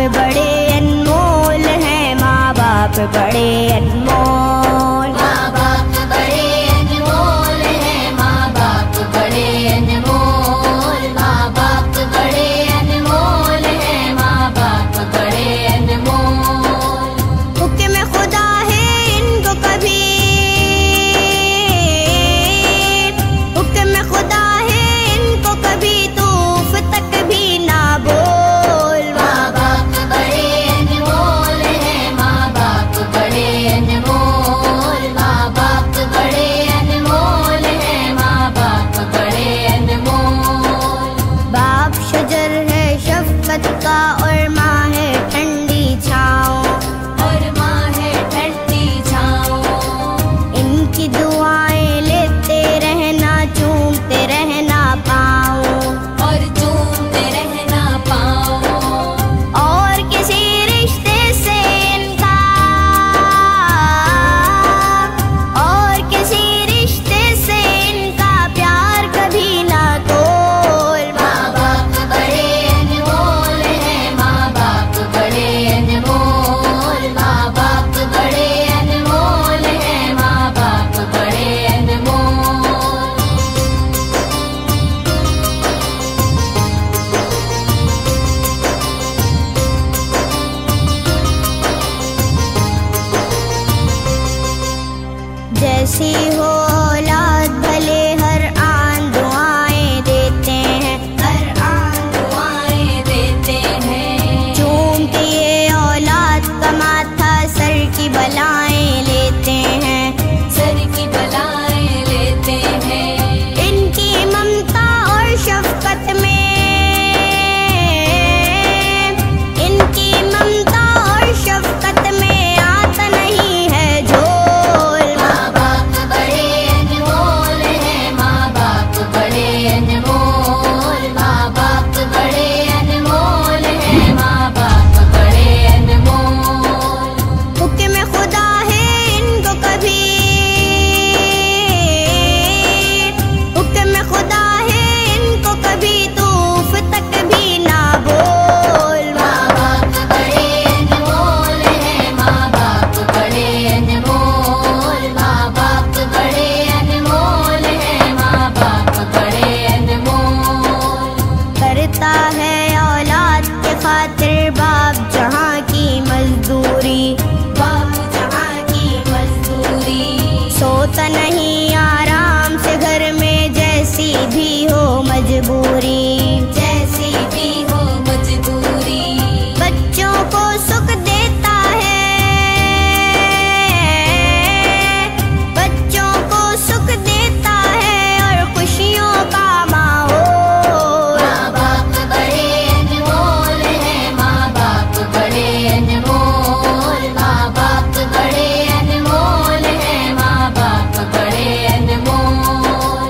बड़े अनमोल हैं, माँ बाप बड़े अनमोल। माँ बाप बड़े अनमोल हैं, माँ बाप बड़े अनमोल। माँ बाप बड़े अनमोल हैं, माँ बाप बड़े अनमोल। हुक्म खुदा है इनको कभी, हुक्म खुदा है इनको कभी तूफ तक भी ना बोल। माँ बाप बड़े अनमोल हैं, माँ बाप बड़े अनमोल। माँ बाप बड़े अनमोल हैं, माँ बाप बड़े अनमोल। बाप शजर है शफकत का और माँ है ठंडी छाँव, और माँ है ठंडी छाँव। इनकी दुआएं लेते रहना, चूमते रहना पाँव, और चूमते रहना पाँव। और किसी रिश्ते से इनका, और किसी रिश्ते से इनका प्यार कभी ना तोल। माँ बाप बड़े अनमोल हैं, माँ बाप बड़े अनमोल। माँ बाप बड़े अनमोल हैं, माँ बाप बड़े अनमोल। जैसी हो औलाद भले हर आन दुआएं देते हैं, हर आन दुआएं देते हैं। चूम के ये औलाद का माथा सर की बलाएं लेते हैं, सर की बलाएं लेते हैं। इनकी ममता और शफकत में, इनकी ममता और शफकत में आता नहीं है झोल। माँ बाप बड़े अनमोल हैं, माँ बाप बड़े अनमोल। माँ बाप बड़े अनमोल हैं, माँ बाप बड़े अनमोल। हुक्म खुदा है इनको कभी, हुक्म खुदा है इनको कभी तूफ तक भी ना बोल। माँ बाप बड़े अनमोल हैं, माँ बाप बड़े अनमोल। माँ बाप बड़े अनमोल हैं, माँ बाप बड़े अनमोल। करता है औलाद के खातिर बाप जहाँ की मजदूरी, बाप जहाँ की मजदूरी। सोता नहीं आराम से घर में जैसी भी हो मजबूरी, जैसी भी हो मजबूरी। बच्चों को सुख देता है, बच्चों को सुख देता है और खुशियों का माहौल। माँ बाप बड़े अनमोल हैं, माँ बाप बड़े अनमोल। माँ बाप बड़े अनमोल हैं, माँ बाप बड़े अनमोल।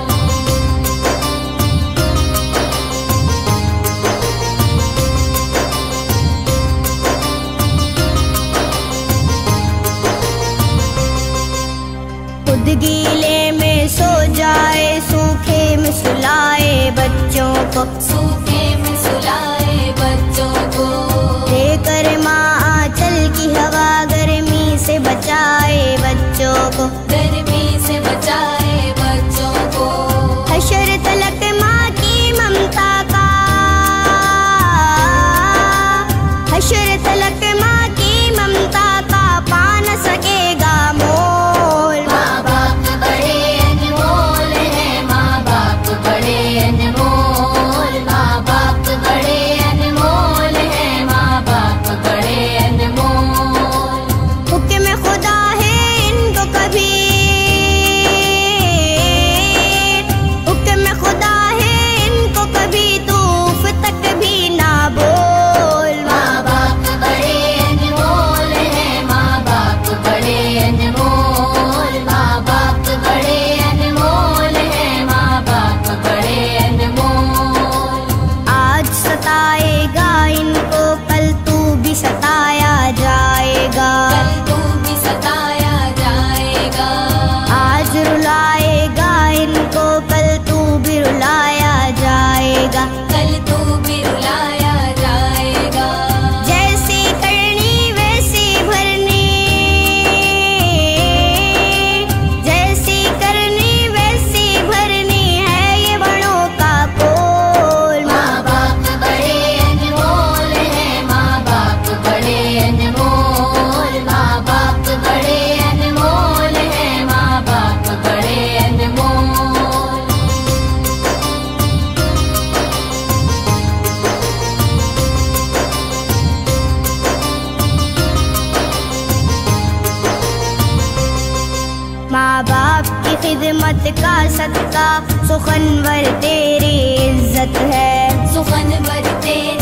खुद गीले में सो जाए, सूखे में सुलाए बच्चों को, सूखे में सुलाए बच्चों को। देकर माँ आंचल की हवा गर्मी से बचाए बच्चों को, गर्मी से बचाए बच्चों को। हशर तलक माँ की ममता का, हशर तलक माँ की ममता का पा न सकेगा मोल। माँ बाप बड़े अनमोल हैं, माँ बाप बड़े अनमोल। माँ हिम्मत का सदका सुखनवर तेरी इज्जत है, सुखनवर तेरी